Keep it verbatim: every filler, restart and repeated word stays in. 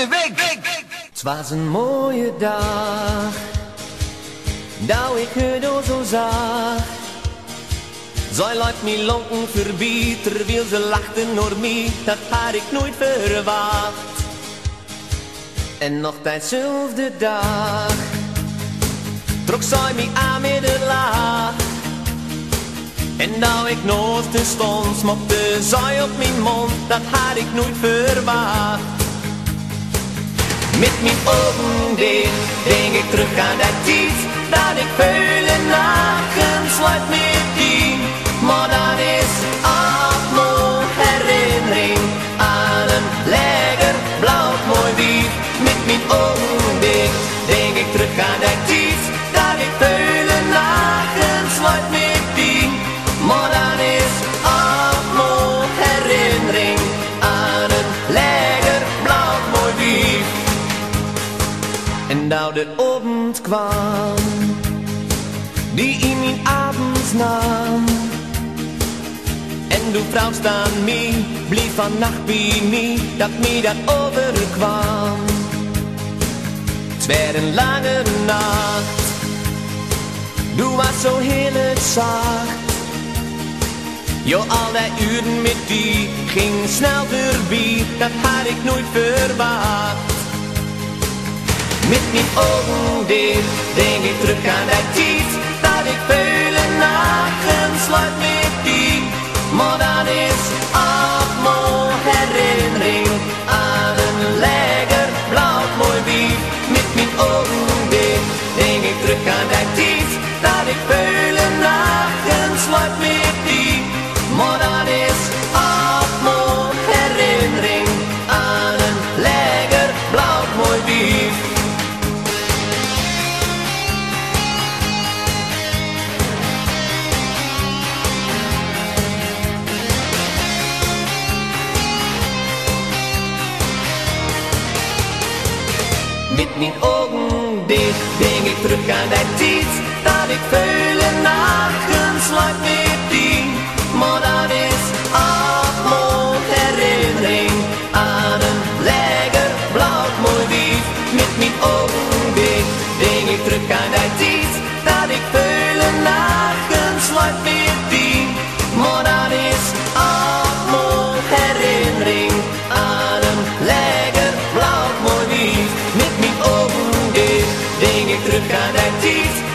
de week. Het was een mooie dag, dat ik het al zo zag. Zij laat me lonken voorbij, terwijl ze lachten door mij, dat had ik nooit verwacht. En nog diezelfde dag, trok zij me aan met de lach. En nou ik nooit te stond, smokte zij op mijn mond, dat had ik nooit verwacht. Met mijn ogen dicht, denk ik terug aan dat tijd, dat ik vele nachten sluit met die. Maar dat is allemaal herinnering aan een lekker blauw mooi wief. Met mijn ogen dicht, denk ik terug aan dat tijd, dat ik vele nachten sluit met die. Maar dat is allemaal herinnering aan een lekker blauw mooi wief. En nou de ochtend kwam, die in mijn avond nam. En de vrouw staan mij, bleef vannacht bij mij, dat mij dat overkwam. Het werd een lange nacht, doe was zo heel het zacht. Jo, al die uren met die ging snel voorbij, dat had ik nooit verwacht. Met mijn ogen dicht, denk ik terug aan dat tijd, dat ik vele nachten sluit met die. Maar dat is allemaal herinnering aan een lekker blauw mooi wief. Met mijn ogen dicht, denk ik terug aan dat tijd, dat ik vele nachten sluit met die. Maar dat is allemaal herinnering aan een lekker blauw mooi wief. Met mijn ogen dicht, denk ik terug aan dat tijd, dat ik vele nachten sluit met die. Maar dat is allemaal herinnering aan een lekker blauw mooi wief. Met mijn ogen dicht, denk ik terug aan dat tijd, dat ik vele nachten sluit met die. Maar dat is allemaal herinnering aan een lekker blauw mooi wief. Met mijn ogen dicht, denk ik terug aan dat tijd,